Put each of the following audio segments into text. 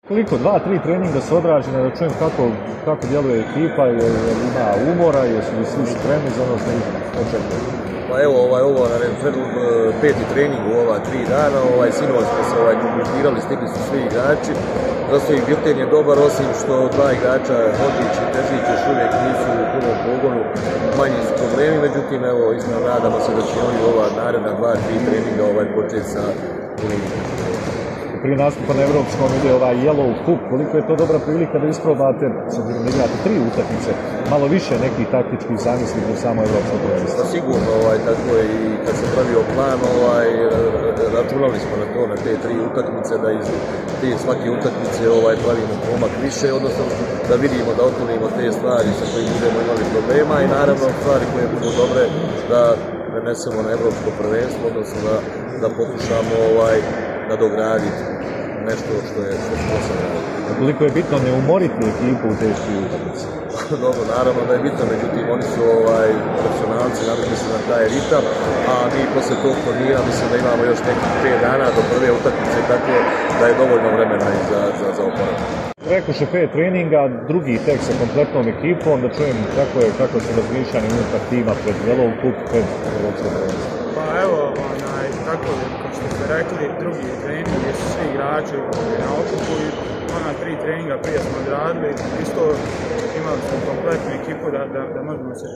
Koliko, 2-3 treninga su odrađene, da čujem kako djeluje ekipa, jer ima umora, jesu li svi spremni za ono što ih očekuje? Pa evo, ovo je peti trening u ova 3 dana, sinoć smo se kompletirali, stigli su svi igrači. Zato ih bilten je dobar, osim što 2 igrača, Hodžić i Terzić, još uvijek nisu u punom pogonu, manji su problemi, međutim, evo, iskreno nadamo se da će oni ova naredna 2-3 treninga početi sa punim. Prije nastupa na Evropskom ide Yellow Cup, koliko je to dobra prilika da isprobate, s obzirom da igrate 3 utakmice, malo više nekih taktičkih zamisli za samo Evropsko prvenstvo? Pa sigurno, tako je i kad se pravio plan, računali smo na to, na te 3 utakmice, da iz te svake utakmice pravimo pomak više, odnosno da vidimo, da otklonimo te stvari sa kojim budemo imali problema i naravno stvari koje budu dobre da prenesemo na Evropsko prvenstvo, odnosno da pokušamo nadograditi nešto što smo sad radili. Koliko je bitno ne umoriti ekipu u te 3 utakmice? Dobro, naravno da je bitno, međutim oni su profesionalci, navikli su na taj ritam, a mi posle tog turnira mislim da imamo još nekih 5 dana do prve utakmice, tako da je dovoljno vremena i za oporavak. Rekoše 5 treninga, drugi tek sa kompletnom ekipom, da čujem kako su razmišljani unutar tima pred Yellow Cup, pred Evropsko prvenstvo. Pa evo, tako kao što ste rekli, drugi trening gdje su svi igrači na okupu i 3 treninga prije smo odradili, isto imali smo kompletnu ekipu da možemo se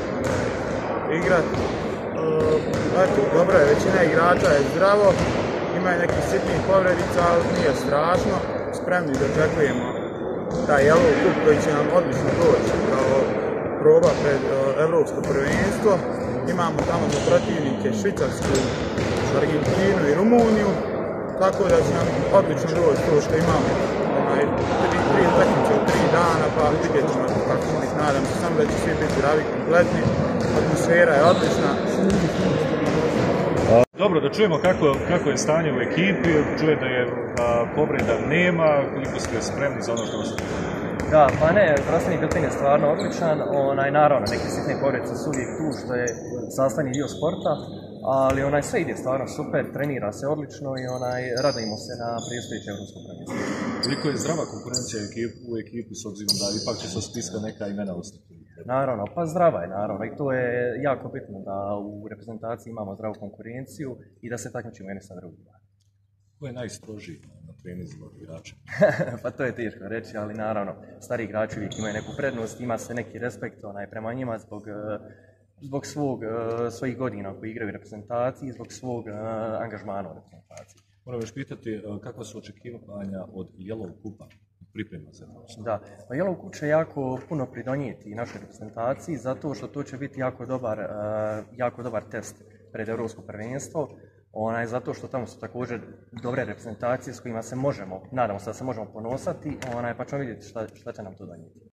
igrati. Eto, dobro je, većina igrača je zdravo, ima je nekih sitnih povredica, ali nije strašno. Spremni da očekujemo taj Yellow Cup koji će nam odlično doći kao proba pred Evropsko prvenstvo. Imamo tamo za protivnike Švicarsku, Argentinu i Rumuniju, tako da će nam odlično doći to što imamo 3 utakmice u 3 dana, pa vidjet ćemo kako smo ih, nadam se samo da će svi biti zdravi kompletni, atmosfera je odlična. Dobro, da čujemo kako je stanje u ekipi, čuje da je povreda nema, koliko ste spremni za ono što ste. Da, pa ne, zdravstveni bilten je stvarno odličan, naravno, neke sitne povredice su uvijek tu, što je sastavni dio sporta, ali sve ide stvarno super, trenira se odlično i radujemo se na predstojeće Evropsko prvenstvo. Koliko je zdrava konkurencija u ekipi s obzirom da ipak će se spiska neka imena ostati? Naravno, pa zdrava je naravno i to je jako bitno da u reprezentaciji imamo zdravu konkurenciju i da se takmičimo jedni sa drugima. Ko je najstrožiji na treninzima igrača? Pa to je teško reći, ali naravno, stari igrači uvijek imaju neku prednost, ima se neki respekt prema njima zbog svojih godina koji igraju u reprezentaciji i zbog svog angažmana u reprezentaciji. Moram još pitati kakva su očekivanja od Yellow Cupa priprema za to? Da, pa Yellow Cup će jako puno pridonijeti našoj reprezentaciji zato što to će biti jako dobar test pred Evropsko prvenstvo. Zato što tamo su također dobre reprezentacije s kojima se nadamo se da se možemo ponosati, pa ćemo vidjeti šta će nam to donijeti.